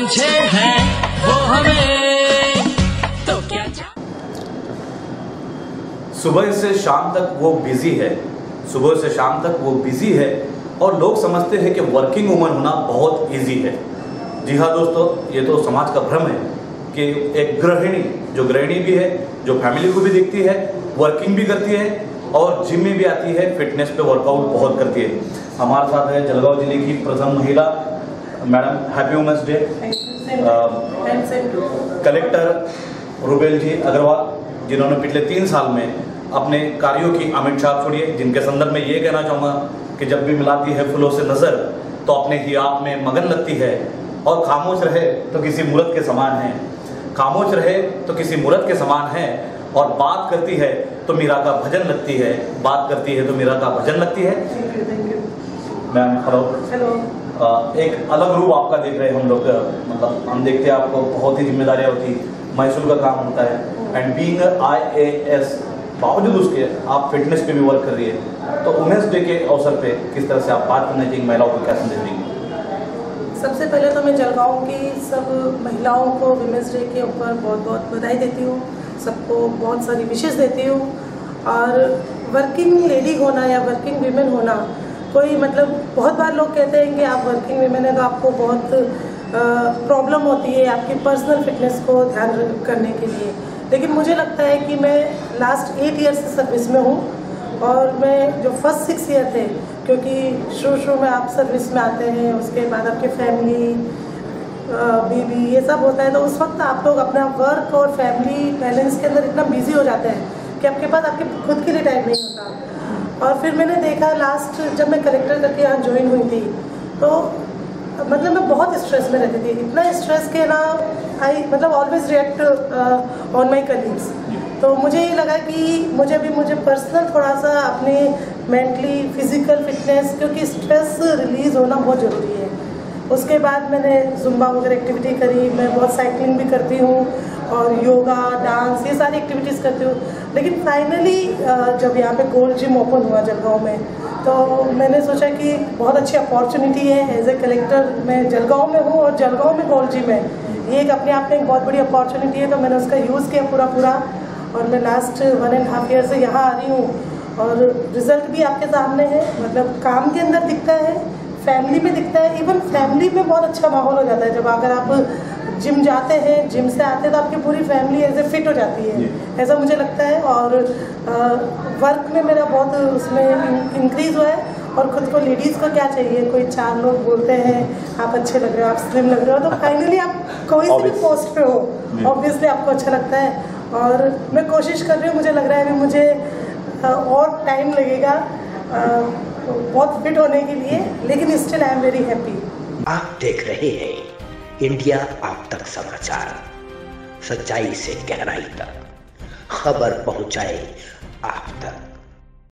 समझे हैं वो हमें तो क्या। सुबह से शाम तक वो बिजी है, सुबह से शाम तक वो बिजी है और लोग समझते हैं कि वर्किंग वुमन होना बहुत इजी है। जी हाँ दोस्तों, ये तो समाज का भ्रम है कि एक गृहिणी, जो गृहिणी भी है, जो फैमिली को भी देखती है, वर्किंग भी करती है और जिम में भी आती है, फिटनेस पे वर्कआउट बहुत करती है। हमारे साथ है जलगांव जिले की प्रथम महिला madam, happy women's day. Collector Rubel ji Agrawal, जिन्होंने पिछले 3 साल में अपने कार्यों की अमिट छाप छोड़ी है, जिनके संदर्भ में ये कहना चाहूँगा कि जब भी मिलाती है फूलों से नज़र तो अपने ही आप में मगन लगती है और खामोश रहे तो किसी मूर्त के समान है, खामोश रहे तो किसी मूर्त के समान है और बात करती है तो मीरा का भजन लगती है, बात करती है तो मीरा का भजन लगती है। Ma'am hello. एक अलग रूप आपका देख रहे हैं हम लोग, मतलब हम देखते हैं आपको बहुत ही जिम्मेदारियाँ होती, महसूल का काम होता है एंड बीइंग IAS, बावजूद उसके आप फिटनेस पे भी वर्क कर रही है। तो वुमेन्स डे के अवसर पे किस तरह से आप बात करना चाहिए, महिलाओं को क्या संदेश देंगे? सबसे पहले तो मैं जलगांव की सब महिलाओं को वुमेन्स डे के ऊपर बहुत बहुत बधाई देती हूँ, सबको बहुत सारी विशेष देती हूँ। और वर्किंग लेडी होना या वर्किंग वीमेन होना कोई मतलब, बहुत बार लोग कहते हैं कि आप वर्किंग वीमेन है तो आपको बहुत प्रॉब्लम होती है आपकी पर्सनल फिटनेस को ध्यान करने के लिए, लेकिन मुझे लगता है कि मैं लास्ट 8 ईयर से सर्विस में हूँ और मैं जो फर्स्ट 6 ईयर थे, क्योंकि शुरू में आप सर्विस में आते हैं, उसके बाद आपके फैमिली बेबी ये सब होता है, तो उस वक्त आप लोग अपना वर्क और फैमिली बैलेंस के अंदर इतना बिजी हो जाते हैं कि आपके पास आपके खुद के लिए टाइम नहीं होता। और फिर मैंने देखा लास्ट जब मैं कलेक्टर करके यहाँ ज्वाइन हुई थी तो मतलब मैं बहुत स्ट्रेस में रहती थी, इतना स्ट्रेस के ना आई मतलब always react on my colleagues. तो मुझे ये लगा कि मुझे पर्सनल थोड़ा सा अपने मेंटली फिजिकल फिटनेस, क्योंकि स्ट्रेस रिलीज होना बहुत ज़रूरी है। उसके बाद मैंने जुम्बा वगैरह एक्टिविटी करी, मैं बहुत साइकिलिंग भी करती हूँ और योगा डांस ये सारी एक्टिविटीज़ करती हूँ। लेकिन फाइनली जब यहाँ पे गोल्ड जिम ओपन हुआ जलगांव में, तो मैंने सोचा कि बहुत अच्छी अपॉर्चुनिटी है, एज ए कलेक्टर मैं जलगांव में हूँ और जलगांव में गोल्ड जिम है, ये एक अपने आप में एक बहुत बड़ी अपॉर्चुनिटी है। तो मैंने उसका यूज़ किया पूरा और मैं लास्ट 1.5 ईयर से यहाँ आ रही हूँ और रिजल्ट भी आपके सामने है, मतलब काम के अंदर दिखता है, फैमिली में दिखता है। इवन फैमिली में बहुत अच्छा माहौल हो जाता है जब अगर आप जिम जाते हैं, जिम से आते हैं तो आपकी पूरी फैमिली ऐसे फिट हो जाती है, ऐसा मुझे लगता है। और वर्क में मेरा बहुत उसमें इंक्रीज हुआ है और खुद को लेडीज़ को क्या चाहिए, कोई 4 लोग बोलते हैं आप अच्छे लग रहे हो, आप स्लिम लग रहे हो, तो फाइनली आप कोई सी भी पोस्ट पे हो ऑब्वियसली आपको अच्छा लगता है। और मैं कोशिश कर रही हूँ, मुझे लग रहा है कि मुझे और टाइम लगेगा बहुत फिट होने के लिए, लेकिन still I am very happy. आप देख रहे हैं इंडिया आप तक समाचार, सच्चाई से गहराई तक खबर पहुंचाए आप तक।